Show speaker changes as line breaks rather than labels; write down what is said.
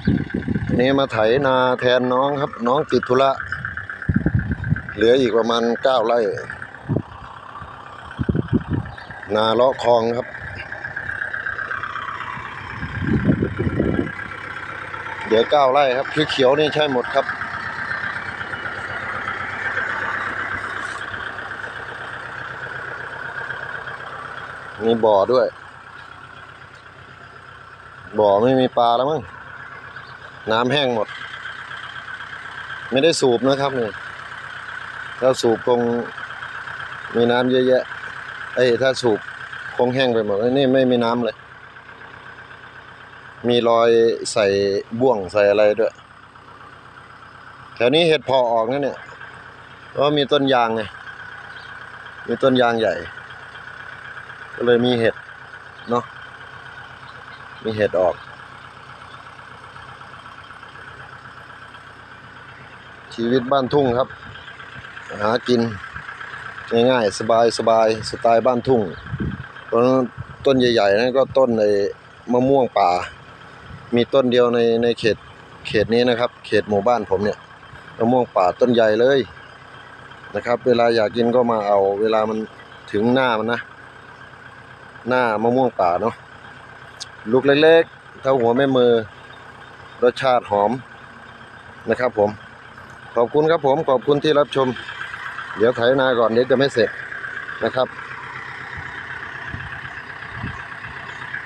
นี่มาไถนาแทนน้องครับน้องติดธุระเหลืออีกประมาณ9 ไร่นาเลาะคลองครับเดี๋ยว9 ไร่ครับเขียวๆนี่ใช่หมดครับมีบ่อด้วยบ่อไม่มีปลาแล้วมั้งน้ำแห้งหมดไม่ได้สูบนะครับนี่ถ้าสูบคงมีน้ำเยอะแยะถ้าสูบคงแห้งไปหมดนี่ไม่มีน้ำเลยมีรอยใส่บ่วงใส่อะไรด้วยแถวนี้เห็ดเพาะออกนะเนี่ยเพราะมีต้นยางไงมีต้นยางใหญ่ก็เลยมีเห็ดเนาะมีเห็ดออกชีวิตบ้านทุ่งครับหากินง่ายๆสบายสไตล์บ้านทุ่งต้นใหญ่ๆนั่นก็ต้นมะม่วงป่ามีต้นเดียวในเขตนี้นะครับเขตหมู่บ้านผมเนี่ยมะม่วงป่าต้นใหญ่เลยนะครับเวลาอยากกินก็มาเอาเวลามันถึงหน้ามันนะหน้ามะม่วงป่าเนาะลูกเล็กๆเท่าหัวแม่มือรสชาติหอมนะครับผมขอบคุณครับผมขอบคุณที่รับชมเดี๋ยวไถนาก่อนเดี๋ยวจะไม่เสร็จนะครับ